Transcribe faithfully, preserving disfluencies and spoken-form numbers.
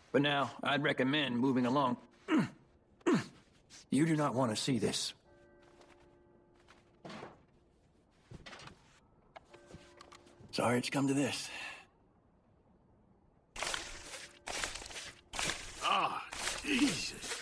But now, I'd recommend moving along. You do not want to see this. Sorry it's come to this. Ah, Jesus.